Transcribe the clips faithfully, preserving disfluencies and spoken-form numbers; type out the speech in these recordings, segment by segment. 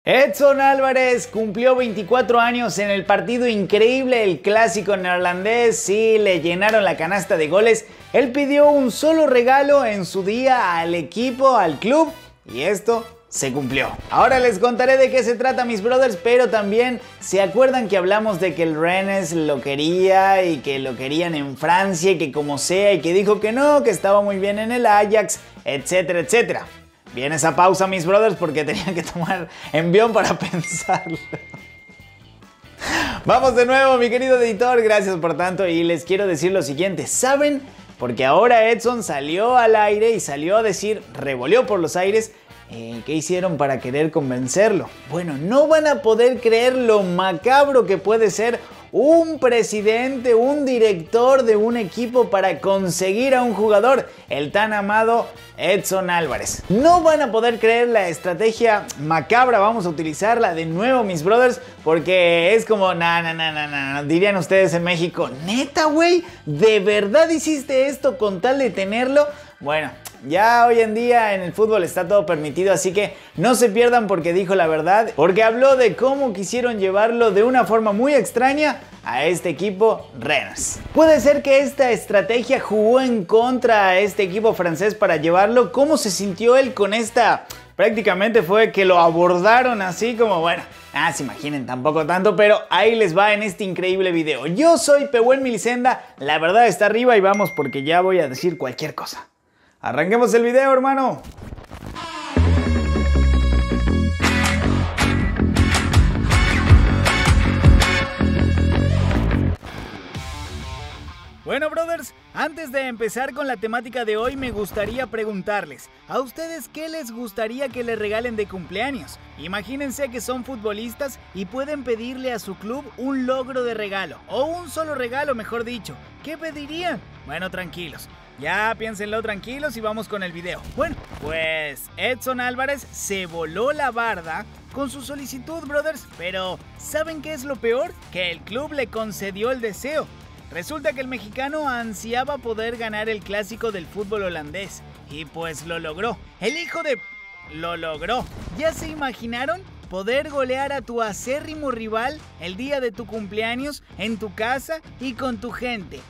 Edson Álvarez cumplió veinticuatro años en el partido increíble, el clásico neerlandés. Sí, le llenaron la canasta de goles. Él pidió un solo regalo en su día al equipo, al club, y esto se cumplió. Ahora les contaré de qué se trata, mis brothers, pero también se acuerdan que hablamos de que el Rennes lo quería y que lo querían en Francia y que como sea, y que dijo que no, que estaba muy bien en el Ajax, etcétera, etcétera. Viene esa pausa, mis brothers, porque tenía que tomar envión para pensarlo. Vamos de nuevo, mi querido editor, gracias por tanto, y les quiero decir lo siguiente, ¿saben? Porque ahora Edson salió al aire y salió a decir, revoleó por los aires, eh, ¿qué hicieron para querer convencerlo? Bueno, no van a poder creer lo macabro que puede ser un presidente, un director de un equipo para conseguir a un jugador, el tan amado Edson Álvarez. No van a poder creer la estrategia macabra, vamos a utilizarla de nuevo, mis brothers, porque es como, na, na, na, na, na, dirían ustedes en México, neta, güey, ¿de verdad hiciste esto con tal de tenerlo? Bueno, ya hoy en día en el fútbol está todo permitido, así que no se pierdan porque dijo la verdad, porque habló de cómo quisieron llevarlo de una forma muy extraña a este equipo Rennes. Puede ser que esta estrategia jugó en contra a este equipo francés para llevarlo. ¿Cómo se sintió él con esta? Prácticamente fue que lo abordaron así como, bueno, ah, se imaginen, tampoco tanto, pero ahí les va en este increíble video. Yo soy Pehuen Milicenda, la verdad está arriba y vamos porque ya voy a decir cualquier cosa. Arranquemos el video, hermano. Bueno, brothers, antes de empezar con la temática de hoy me gustaría preguntarles, ¿a ustedes qué les gustaría que les regalen de cumpleaños? Imagínense que son futbolistas y pueden pedirle a su club un logro de regalo, o un solo regalo, mejor dicho. ¿Qué pedirían? Bueno, tranquilos. Ya piénsenlo tranquilos y vamos con el video. Bueno, pues Edson Álvarez se voló la barda con su solicitud, brothers, pero ¿saben qué es lo peor? Que el club le concedió el deseo. Resulta que el mexicano ansiaba poder ganar el clásico del fútbol holandés y pues lo logró. El hijo de... lo logró. ¿Ya se imaginaron? Poder golear a tu acérrimo rival el día de tu cumpleaños en tu casa y con tu gente.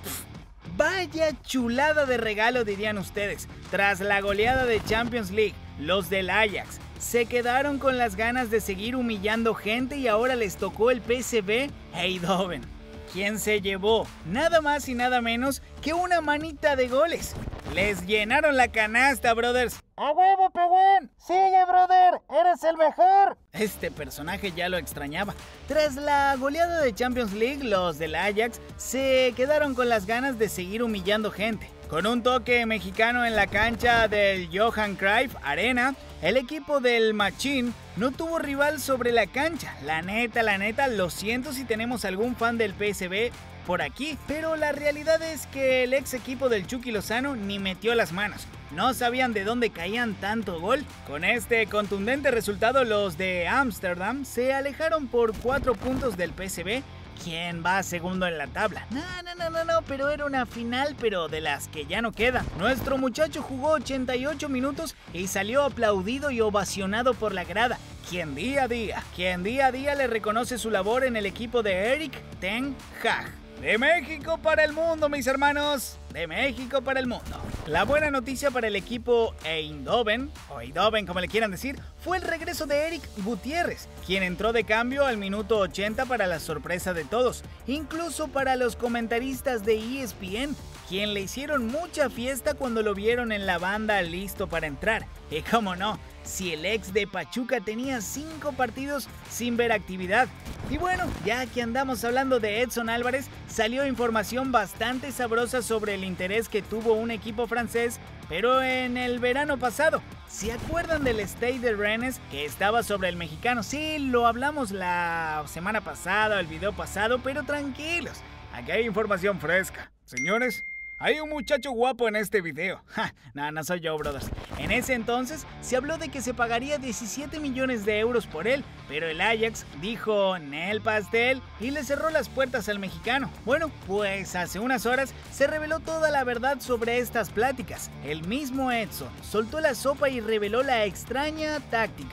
Vaya chulada de regalo, dirían ustedes. Tras la goleada de Champions League, los del Ajax se quedaron con las ganas de seguir humillando gente y ahora les tocó el P S V Eindhoven. ¿Quién se llevó? Nada más y nada menos que una manita de goles. Les llenaron la canasta, brothers. ¡A huevo, Pehuen! ¡Sigue, brother! ¡Eres el mejor! Este personaje ya lo extrañaba. Tras la goleada de Champions League, los del Ajax se quedaron con las ganas de seguir humillando gente. Con un toque mexicano en la cancha del Johan Cruyff Arena, el equipo del Machín no tuvo rival sobre la cancha. La neta, la neta, lo siento si tenemos algún fan del P S V por aquí, pero la realidad es que el ex equipo del Chucky Lozano ni metió las manos. No sabían de dónde caían tanto gol. Con este contundente resultado, los de Ámsterdam se alejaron por cuatro puntos del P S V. ¿Quién va segundo en la tabla? No, no, no, no, no, pero era una final, pero de las que ya no quedan. Nuestro muchacho jugó ochenta y ocho minutos y salió aplaudido y ovacionado por la grada. Quien día a día, quien día a día le reconoce su labor en el equipo de Erik ten Hag. De México para el mundo, mis hermanos. De México para el mundo. La buena noticia para el equipo Eindhoven, o Eindhoven como le quieran decir, fue el regreso de Eric Gutiérrez, quien entró de cambio al minuto ochenta para la sorpresa de todos, incluso para los comentaristas de E S P N, quien le hicieron mucha fiesta cuando lo vieron en la banda listo para entrar. Y cómo no, si el ex de Pachuca tenía cinco partidos sin ver actividad. Y bueno, ya que andamos hablando de Edson Álvarez, salió información bastante sabrosa sobre el interés que tuvo un equipo francés, pero en el verano pasado. ¿Se acuerdan del Stade de Rennes que estaba sobre el mexicano? Sí, lo hablamos la semana pasada, el video pasado, pero tranquilos, aquí hay información fresca. Señores, hay un muchacho guapo en este video. Ja, no, no soy yo, brothers. En ese entonces se habló de que se pagaría diecisiete millones de euros por él, pero el Ajax dijo Nel pastel y le cerró las puertas al mexicano. Bueno, pues hace unas horas se reveló toda la verdad sobre estas pláticas. El mismo Edson soltó la sopa y reveló la extraña táctica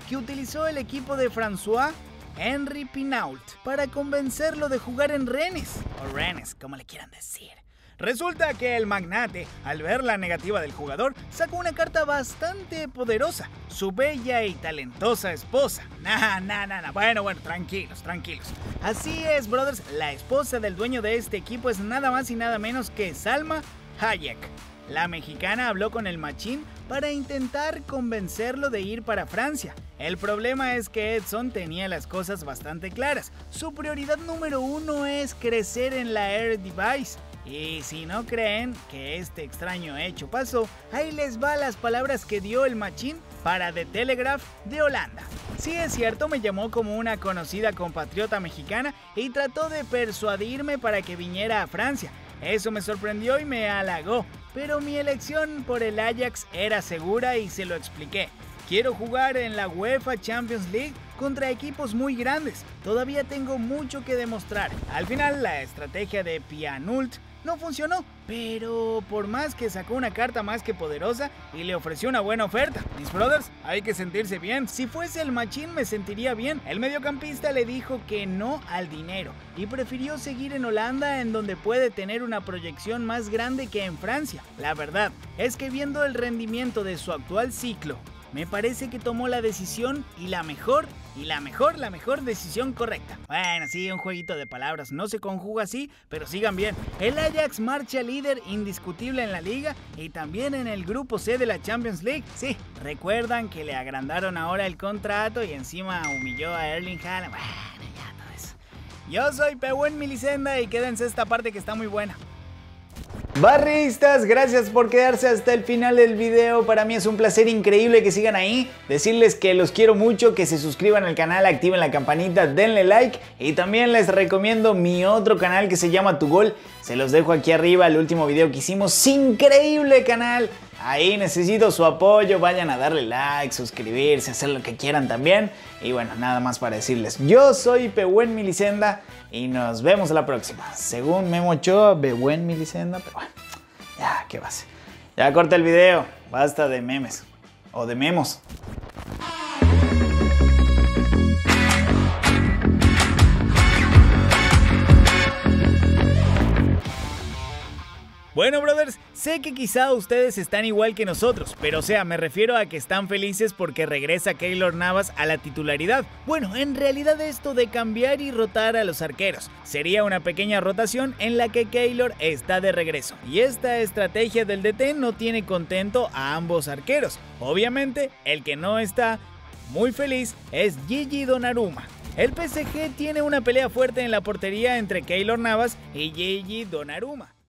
que utilizó el equipo de François Henri Pinault para convencerlo de jugar en Rennes, o Rennes, como le quieran decir. Resulta que el magnate, al ver la negativa del jugador, sacó una carta bastante poderosa, su bella y talentosa esposa. Nah, nah, nah, nah. Bueno, bueno, tranquilos, tranquilos. Así es, brothers, la esposa del dueño de este equipo es nada más y nada menos que Salma Hayek. La mexicana habló con el machín para intentar convencerlo de ir para Francia. El problema es que Edson tenía las cosas bastante claras. Su prioridad número uno es crecer en la Eredivisie. Y si no creen que este extraño hecho pasó, ahí les va las palabras que dio el machín para The Telegraph de Holanda. Sí es cierto, me llamó como una conocida compatriota mexicana y trató de persuadirme para que viniera a Francia. Eso me sorprendió y me halagó, pero mi elección por el Ajax era segura y se lo expliqué. Quiero jugar en la UEFA Champions League contra equipos muy grandes. Todavía tengo mucho que demostrar. Al final, la estrategia de Pinault no funcionó, pero por más que sacó una carta más que poderosa y le ofreció una buena oferta. Mis brothers, hay que sentirse bien. Si fuese el machín me sentiría bien. El mediocampista le dijo que no al dinero y prefirió seguir en Holanda, en donde puede tener una proyección más grande que en Francia. La verdad es que viendo el rendimiento de su actual ciclo, me parece que tomó la decisión y la mejor, y la mejor, la mejor decisión correcta. Bueno, sí, un jueguito de palabras, no se conjuga así, pero sigan bien. El Ajax marcha líder indiscutible en la liga y también en el grupo C de la Champions League. Sí, recuerdan que le agrandaron ahora el contrato y encima humilló a Erling Haaland. Bueno, ya todo eso. Yo soy Pehuen Milicenda y quédense esta parte que está muy buena. Barristas, gracias por quedarse hasta el final del video. Para mí es un placer increíble que sigan ahí. Decirles que los quiero mucho, que se suscriban al canal, activen la campanita, denle like. Y también les recomiendo mi otro canal que se llama Tu Gol. Se los dejo aquí arriba, el último video que hicimos. ¡Increíble canal! Ahí necesito su apoyo, vayan a darle like, suscribirse, hacer lo que quieran también. Y bueno, nada más para decirles, yo soy Pehuen Milicenda y nos vemos la próxima. Según Memo Ochoa, Pehuen Milicenda, pero bueno, ya, ¿qué va a ser? Ya corta el video, basta de memes, o de memos. Bueno, brothers, sé que quizá ustedes están igual que nosotros, pero o sea, me refiero a que están felices porque regresa Keylor Navas a la titularidad. Bueno, en realidad esto de cambiar y rotar a los arqueros sería una pequeña rotación en la que Keylor está de regreso. Y esta estrategia del D T no tiene contento a ambos arqueros. Obviamente, el que no está muy feliz es Gigi Donnarumma. El P S G tiene una pelea fuerte en la portería entre Keylor Navas y Gigi Donnarumma.